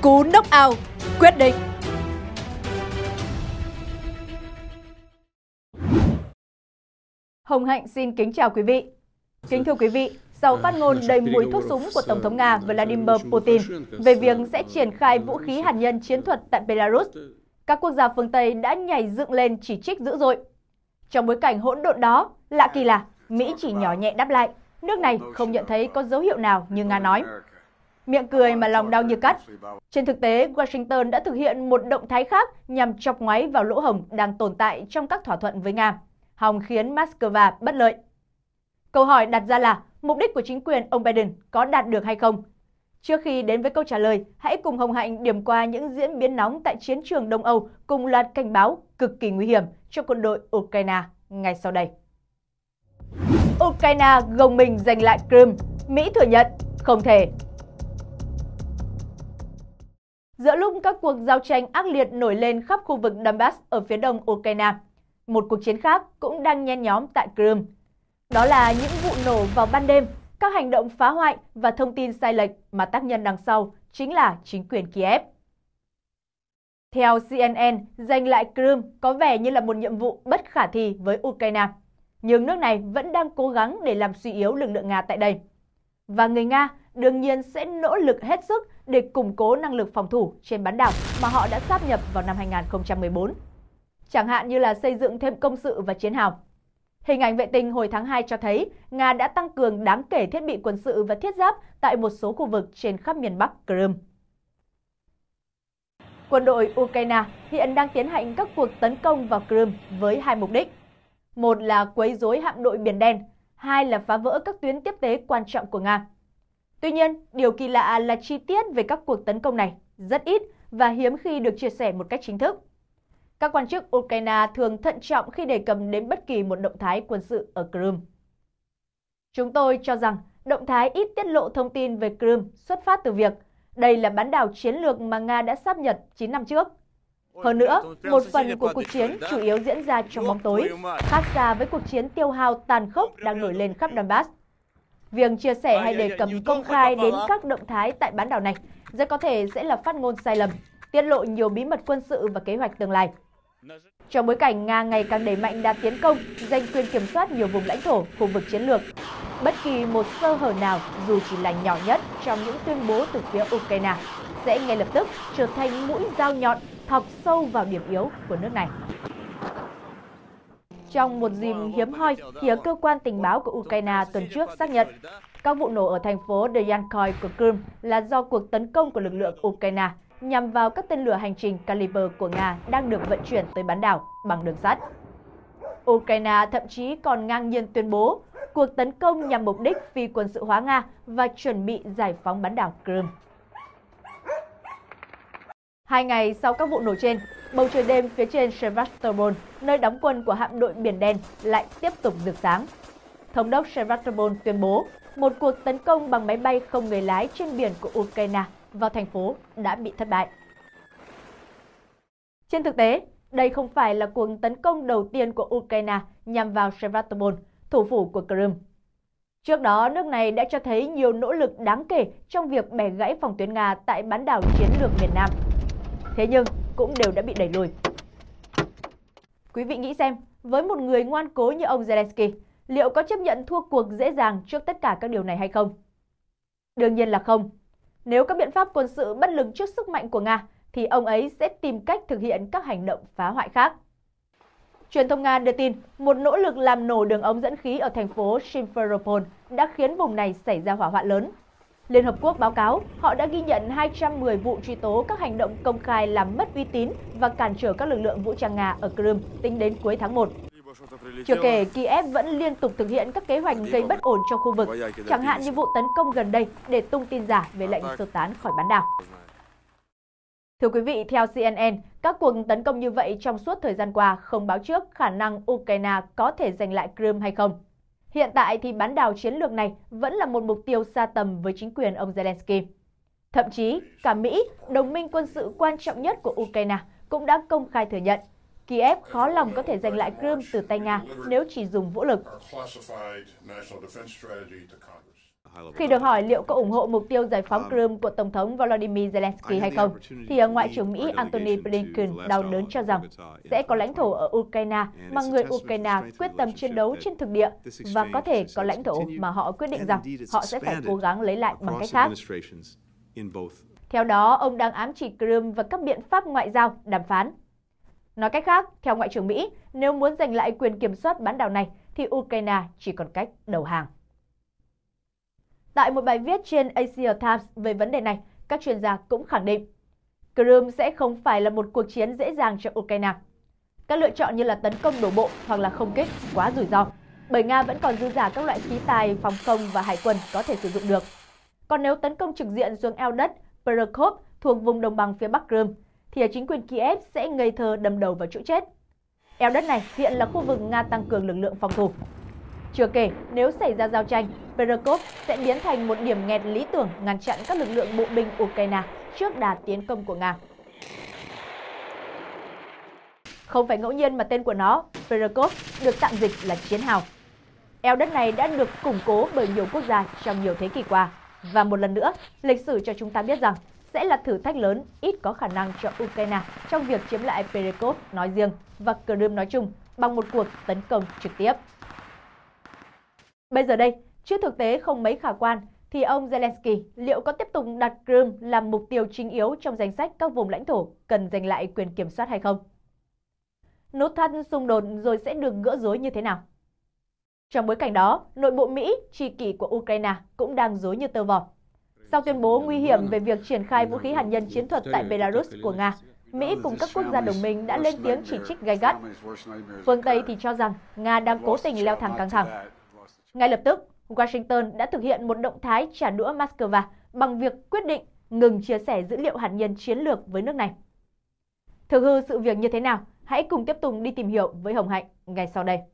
Cú knock-out quyết định. Hồng Hạnh xin kính chào quý vị. Kính thưa quý vị, sau phát ngôn đầy mùi thuốc súng của Tổng thống Nga Vladimir Putin về việc sẽ triển khai vũ khí hạt nhân chiến thuật tại Belarus, các quốc gia phương Tây đã nhảy dựng lên chỉ trích dữ dội. Trong bối cảnh hỗn độn đó, lạ kỳ là Mỹ chỉ nhỏ nhẹ đáp lại, nước này không nhận thấy có dấu hiệu nào như Nga nói. Miệng cười mà lòng đau như cắt. Trên thực tế, Washington đã thực hiện một động thái khác nhằm chọc ngoáy vào lỗ hổng đang tồn tại trong các thỏa thuận với Nga, hòng khiến Moscow bất lợi. Câu hỏi đặt ra là mục đích của chính quyền ông Biden có đạt được hay không? Trước khi đến với câu trả lời, hãy cùng Hồng Hạnh điểm qua những diễn biến nóng tại chiến trường Đông Âu cùng loạt cảnh báo cực kỳ nguy hiểm cho quân đội Ukraine ngay sau đây. Ukraine gồng mình giành lại Crimea, Mỹ thừa nhận không thể. Giữa lúc các cuộc giao tranh ác liệt nổi lên khắp khu vực Donbass ở phía đông Ukraine, một cuộc chiến khác cũng đang nhen nhóm tại Crimea. Đó là những vụ nổ vào ban đêm, các hành động phá hoại và thông tin sai lệch mà tác nhân đằng sau chính là chính quyền Kiev. Theo CNN, giành lại Crimea có vẻ như là một nhiệm vụ bất khả thi với Ukraine, nhưng nước này vẫn đang cố gắng để làm suy yếu lực lượng Nga tại đây. Và người Nga đương nhiên sẽ nỗ lực hết sức để củng cố năng lực phòng thủ trên bán đảo mà họ đã sáp nhập vào năm 2014. Chẳng hạn như là xây dựng thêm công sự và chiến hào. Hình ảnh vệ tinh hồi tháng 2 cho thấy Nga đã tăng cường đáng kể thiết bị quân sự và thiết giáp tại một số khu vực trên khắp miền Bắc Crimea. Quân đội Ukraine hiện đang tiến hành các cuộc tấn công vào Crimea với hai mục đích. Một là quấy rối hạm đội Biển Đen, hai là phá vỡ các tuyến tiếp tế quan trọng của Nga. Tuy nhiên, điều kỳ lạ là chi tiết về các cuộc tấn công này rất ít và hiếm khi được chia sẻ một cách chính thức. Các quan chức Ukraine thường thận trọng khi đề cập đến bất kỳ một động thái quân sự ở Crimea. Chúng tôi cho rằng động thái ít tiết lộ thông tin về Crimea xuất phát từ việc đây là bán đảo chiến lược mà Nga đã sáp nhập 9 năm trước. Hơn nữa, một phần của cuộc chiến chủ yếu diễn ra trong bóng tối, khác xa với cuộc chiến tiêu hao tàn khốc đang nổi lên khắp Donbass. Việc chia sẻ hay đề cập công khai đến các động thái tại bán đảo này rất có thể sẽ là phát ngôn sai lầm, tiết lộ nhiều bí mật quân sự và kế hoạch tương lai. Trong bối cảnh Nga ngày càng đẩy mạnh đà tiến công, giành quyền kiểm soát nhiều vùng lãnh thổ, khu vực chiến lược, bất kỳ một sơ hở nào dù chỉ là nhỏ nhất trong những tuyên bố từ phía Ukraine sẽ ngay lập tức trở thành mũi dao nhọn thọc sâu vào điểm yếu của nước này. Trong một dịp hiếm hoi, phía cơ quan tình báo của Ukraine tuần trước xác nhận các vụ nổ ở thành phố Dyanskoye của Crimea là do cuộc tấn công của lực lượng Ukraine nhằm vào các tên lửa hành trình Caliber của Nga đang được vận chuyển tới bán đảo bằng đường sắt. Ukraine thậm chí còn ngang nhiên tuyên bố cuộc tấn công nhằm mục đích phi quân sự hóa Nga và chuẩn bị giải phóng bán đảo Crimea. 2 ngày sau các vụ nổ trên, bầu trời đêm phía trên Sevastopol, nơi đóng quân của hạm đội Biển Đen, lại tiếp tục rực sáng. Thống đốc Sevastopol tuyên bố một cuộc tấn công bằng máy bay không người lái trên biển của Ukraine vào thành phố đã bị thất bại. Trên thực tế, đây không phải là cuộc tấn công đầu tiên của Ukraine nhằm vào Sevastopol, thủ phủ của Crimea. Trước đó, nước này đã cho thấy nhiều nỗ lực đáng kể trong việc bẻ gãy phòng tuyến Nga tại bán đảo chiến lược miền Nam. Thế nhưng, cũng đều đã bị đẩy lùi. Quý vị nghĩ xem, với một người ngoan cố như ông Zelensky, liệu có chấp nhận thua cuộc dễ dàng trước tất cả các điều này hay không? Đương nhiên là không. Nếu các biện pháp quân sự bất lực trước sức mạnh của Nga, thì ông ấy sẽ tìm cách thực hiện các hành động phá hoại khác. Truyền thông Nga đưa tin, một nỗ lực làm nổ đường ống dẫn khí ở thành phố Simferopol đã khiến vùng này xảy ra hỏa hoạn lớn. Liên Hợp Quốc báo cáo họ đã ghi nhận 210 vụ truy tố các hành động công khai làm mất uy tín và cản trở các lực lượng vũ trang Nga ở Crimea tính đến cuối tháng 1. Chưa kể, Kiev vẫn liên tục thực hiện các kế hoạch gây bất ổn trong khu vực, chẳng hạn như vụ tấn công gần đây để tung tin giả về lệnh sơ tán khỏi bán đảo. Thưa quý vị, theo CNN, các cuộc tấn công như vậy trong suốt thời gian qua không báo trước khả năng Ukraine có thể giành lại Crimea hay không. Hiện tại thì bán đảo chiến lược này vẫn là một mục tiêu xa tầm với chính quyền ông Zelensky. Thậm chí, cả Mỹ, đồng minh quân sự quan trọng nhất của Ukraine, cũng đã công khai thừa nhận Kiev khó lòng có thể giành lại Crimea từ tay Nga nếu chỉ dùng vũ lực. Khi được hỏi liệu có ủng hộ mục tiêu giải phóng Crimea của Tổng thống Volodymyr Zelensky hay không, thì Ngoại trưởng Mỹ Antony Blinken đau đớn cho rằng sẽ có lãnh thổ ở Ukraine mà người Ukraine quyết tâm chiến đấu trên thực địa, và có thể có lãnh thổ mà họ quyết định rằng họ sẽ phải cố gắng lấy lại bằng cách khác. Theo đó, ông đang ám chỉ Crimea và các biện pháp ngoại giao, đàm phán. Nói cách khác, theo Ngoại trưởng Mỹ, nếu muốn giành lại quyền kiểm soát bán đảo này, thì Ukraine chỉ còn cách đầu hàng. Tại một bài viết trên Asia Times về vấn đề này, các chuyên gia cũng khẳng định Crimea sẽ không phải là một cuộc chiến dễ dàng cho Ukraine. Các lựa chọn như là tấn công đổ bộ hoặc là không kích quá rủi ro, bởi Nga vẫn còn dư dả các loại khí tài phòng không và hải quân có thể sử dụng được. Còn nếu tấn công trực diện xuống eo đất Perekop thuộc vùng đồng bằng phía Bắc Crimea, thì chính quyền Kiev sẽ ngây thơ đâm đầu vào chỗ chết. Eo đất này hiện là khu vực Nga tăng cường lực lượng phòng thủ. Chưa kể, nếu xảy ra giao tranh, Perekop sẽ biến thành một điểm nghẹt lý tưởng ngăn chặn các lực lượng bộ binh Ukraine trước đà tiến công của Nga. Không phải ngẫu nhiên mà tên của nó, Perekop, được tạm dịch là chiến hào. Eo đất này đã được củng cố bởi nhiều quốc gia trong nhiều thế kỷ qua. Và một lần nữa, lịch sử cho chúng ta biết rằng sẽ là thử thách lớn ít có khả năng cho Ukraine trong việc chiếm lại Perekop nói riêng và Crimea nói chung bằng một cuộc tấn công trực tiếp. Bây giờ đây, trước thực tế không mấy khả quan, thì ông Zelensky liệu có tiếp tục đặt Crimea làm mục tiêu chính yếu trong danh sách các vùng lãnh thổ cần giành lại quyền kiểm soát hay không? Nút thắt xung đột rồi sẽ được gỡ rối như thế nào? Trong bối cảnh đó, nội bộ Mỹ, tri kỷ của Ukraine cũng đang rối như tơ vò. Sau tuyên bố nguy hiểm về việc triển khai vũ khí hạt nhân chiến thuật tại Belarus của Nga, Mỹ cùng các quốc gia đồng minh đã lên tiếng chỉ trích gay gắt. Phương Tây thì cho rằng Nga đang cố tình leo thang căng thẳng. Ngay lập tức, Washington đã thực hiện một động thái trả đũa Moscow bằng việc quyết định ngừng chia sẻ dữ liệu hạt nhân chiến lược với nước này. Thực hư sự việc như thế nào? Hãy cùng tiếp tục đi tìm hiểu với Hồng Hạnh ngay sau đây.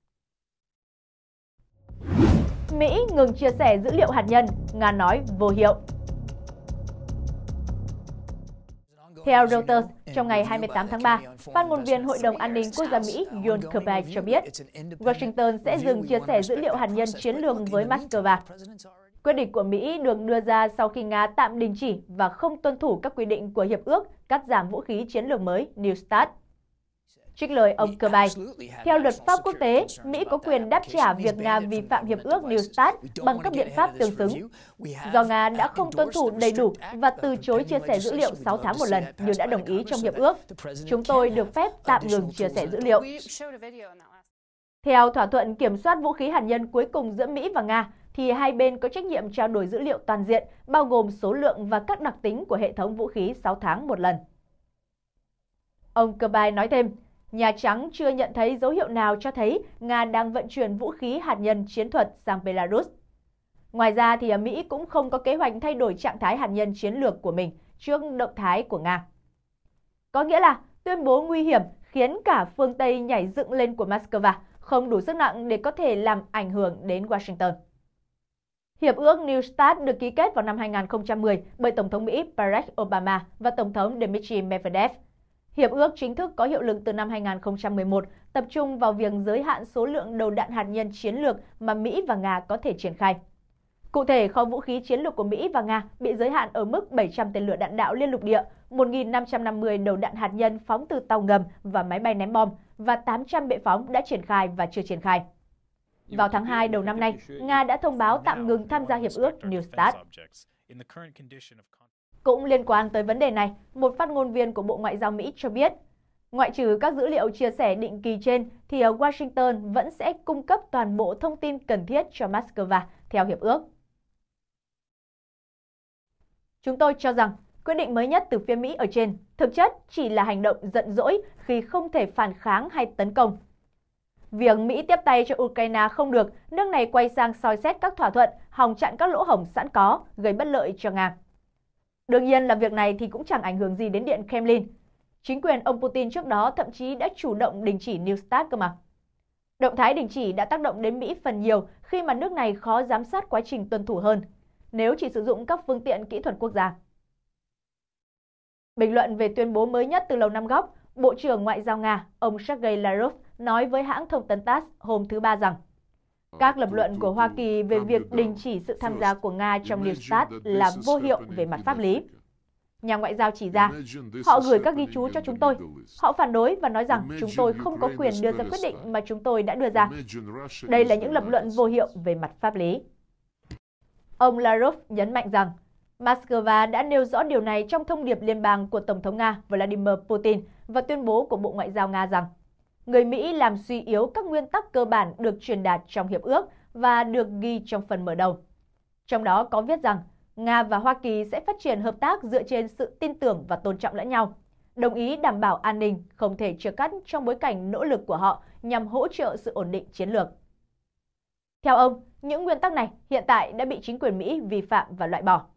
Mỹ ngừng chia sẻ dữ liệu hạt nhân, Nga nói vô hiệu. Theo Reuters, trong ngày 28 tháng 3, phát ngôn viên Hội đồng An ninh Quốc gia Mỹ John Kirby cho biết Washington sẽ dừng chia sẻ dữ liệu hạt nhân chiến lược với Moscow. Quyết định của Mỹ được đưa ra sau khi Nga tạm đình chỉ và không tuân thủ các quy định của Hiệp ước cắt giảm vũ khí chiến lược mới New START. Trích lời ông Kirby, theo luật pháp quốc tế, Mỹ có quyền đáp trả việc Nga vi phạm Hiệp ước New START bằng các biện pháp tương xứng. Do Nga đã không tuân thủ đầy đủ và từ chối chia sẻ dữ liệu 6 tháng một lần như đã đồng ý trong Hiệp ước, chúng tôi được phép tạm ngừng chia sẻ dữ liệu. Theo thỏa thuận kiểm soát vũ khí hạt nhân cuối cùng giữa Mỹ và Nga, thì hai bên có trách nhiệm trao đổi dữ liệu toàn diện, bao gồm số lượng và các đặc tính của hệ thống vũ khí 6 tháng một lần. Ông Kirby nói thêm, Nhà Trắng chưa nhận thấy dấu hiệu nào cho thấy Nga đang vận chuyển vũ khí hạt nhân chiến thuật sang Belarus. Ngoài ra, thì Mỹ cũng không có kế hoạch thay đổi trạng thái hạt nhân chiến lược của mình trước động thái của Nga. Có nghĩa là tuyên bố nguy hiểm khiến cả phương Tây nhảy dựng lên của Moscow không đủ sức nặng để có thể làm ảnh hưởng đến Washington. Hiệp ước New START được ký kết vào năm 2010 bởi Tổng thống Mỹ Barack Obama và Tổng thống Dmitry Medvedev. Hiệp ước chính thức có hiệu lực từ năm 2011, tập trung vào việc giới hạn số lượng đầu đạn hạt nhân chiến lược mà Mỹ và Nga có thể triển khai. Cụ thể, kho vũ khí chiến lược của Mỹ và Nga bị giới hạn ở mức 700 tên lửa đạn đạo liên lục địa, 1.550 đầu đạn hạt nhân phóng từ tàu ngầm và máy bay ném bom, và 800 bệ phóng đã triển khai và chưa triển khai. Vào tháng 2 đầu năm nay, Nga đã thông báo tạm ngừng tham gia Hiệp ước New START. Cũng liên quan tới vấn đề này, một phát ngôn viên của Bộ Ngoại giao Mỹ cho biết, ngoại trừ các dữ liệu chia sẻ định kỳ trên, thì Washington vẫn sẽ cung cấp toàn bộ thông tin cần thiết cho Moscow theo hiệp ước. Chúng tôi cho rằng, quyết định mới nhất từ phía Mỹ ở trên thực chất chỉ là hành động giận dỗi khi không thể phản kháng hay tấn công. Việc Mỹ tiếp tay cho Ukraine không được, nước này quay sang soi xét các thỏa thuận, hòng chặn các lỗ hổng sẵn có, gây bất lợi cho Nga. Đương nhiên là việc này thì cũng chẳng ảnh hưởng gì đến Điện Kremlin. Chính quyền ông Putin trước đó thậm chí đã chủ động đình chỉ New START cơ mà. Động thái đình chỉ đã tác động đến Mỹ phần nhiều khi mà nước này khó giám sát quá trình tuân thủ hơn, nếu chỉ sử dụng các phương tiện kỹ thuật quốc gia. Bình luận về tuyên bố mới nhất từ Lầu Năm Góc, Bộ trưởng Ngoại giao Nga, ông Sergei Lavrov nói với hãng thông tấn TASS hôm thứ Ba rằng Các lập luận của Hoa Kỳ về việc đình chỉ sự tham gia của Nga trong New START là vô hiệu về mặt pháp lý. Nhà ngoại giao chỉ ra, họ gửi các ghi chú cho chúng tôi. Họ phản đối và nói rằng chúng tôi không có quyền đưa ra quyết định mà chúng tôi đã đưa ra. Đây là những lập luận vô hiệu về mặt pháp lý. Ông Lavrov nhấn mạnh rằng, Moscow đã nêu rõ điều này trong thông điệp liên bang của Tổng thống Nga Vladimir Putin và tuyên bố của Bộ Ngoại giao Nga rằng người Mỹ làm suy yếu các nguyên tắc cơ bản được truyền đạt trong hiệp ước và được ghi trong phần mở đầu. Trong đó có viết rằng Nga và Hoa Kỳ sẽ phát triển hợp tác dựa trên sự tin tưởng và tôn trọng lẫn nhau, đồng ý đảm bảo an ninh không thể chia cắt trong bối cảnh nỗ lực của họ nhằm hỗ trợ sự ổn định chiến lược. Theo ông, những nguyên tắc này hiện tại đã bị chính quyền Mỹ vi phạm và loại bỏ.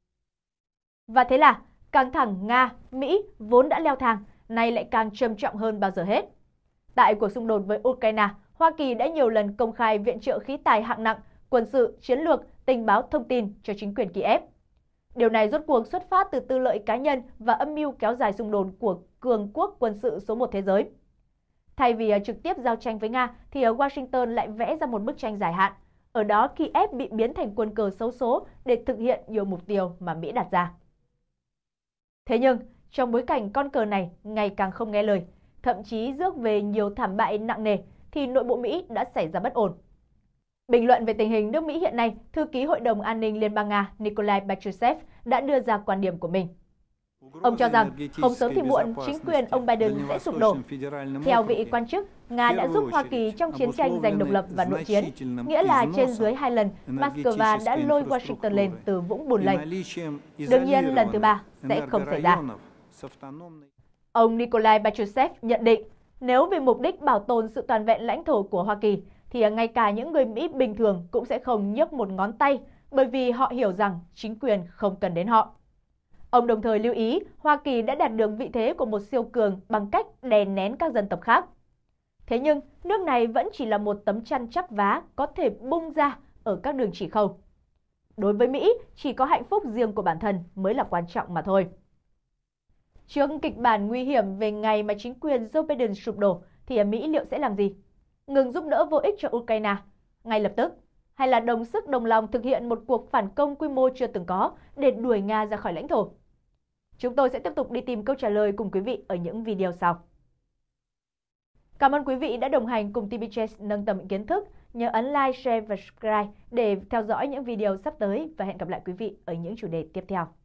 Và thế là, căng thẳng Nga-Mỹ vốn đã leo thang, nay lại càng trầm trọng hơn bao giờ hết. Tại cuộc xung đột với Ukraine, Hoa Kỳ đã nhiều lần công khai viện trợ khí tài hạng nặng, quân sự, chiến lược, tình báo thông tin cho chính quyền Kiev. Điều này rốt cuộc xuất phát từ tư lợi cá nhân và âm mưu kéo dài xung đột của cường quốc quân sự số 1 thế giới. Thay vì trực tiếp giao tranh với Nga, thì Washington lại vẽ ra một bức tranh dài hạn. Ở đó, Kiev bị biến thành quân cờ xấu số để thực hiện nhiều mục tiêu mà Mỹ đặt ra. Thế nhưng, trong bối cảnh con cờ này ngày càng không nghe lời, thậm chí rước về nhiều thảm bại nặng nề, thì nội bộ Mỹ đã xảy ra bất ổn. Bình luận về tình hình nước Mỹ hiện nay, Thư ký Hội đồng An ninh Liên bang Nga Nikolai Patrushev đã đưa ra quan điểm của mình. Ông cho rằng, không sớm thì muộn, chính quyền ông Biden sẽ sụp đổ. Theo vị quan chức, Nga đã giúp Hoa Kỳ trong chiến tranh giành độc lập và nội chiến, nghĩa là trên dưới 2 lần, Moscow đã lôi Washington lên từ vũng bùn lầy. Đương nhiên, lần thứ 3 sẽ không xảy ra. Ông Nikolai Patrushev nhận định, nếu vì mục đích bảo tồn sự toàn vẹn lãnh thổ của Hoa Kỳ, thì ngay cả những người Mỹ bình thường cũng sẽ không nhấc một ngón tay, bởi vì họ hiểu rằng chính quyền không cần đến họ. Ông đồng thời lưu ý Hoa Kỳ đã đạt được vị thế của một siêu cường bằng cách đè nén các dân tộc khác. Thế nhưng, nước này vẫn chỉ là một tấm chăn chắp vá có thể bung ra ở các đường chỉ khâu. Đối với Mỹ, chỉ có hạnh phúc riêng của bản thân mới là quan trọng mà thôi. Trước kịch bản nguy hiểm về ngày mà chính quyền Joe Biden sụp đổ, thì Mỹ liệu sẽ làm gì? Ngừng giúp đỡ vô ích cho Ukraine ngay lập tức, hay là đồng sức đồng lòng thực hiện một cuộc phản công quy mô chưa từng có để đuổi Nga ra khỏi lãnh thổ? Chúng tôi sẽ tiếp tục đi tìm câu trả lời cùng quý vị ở những video sau. Cảm ơn quý vị đã đồng hành cùng TVJ nâng tầm kiến thức. Nhớ ấn like, share và subscribe để theo dõi những video sắp tới và hẹn gặp lại quý vị ở những chủ đề tiếp theo.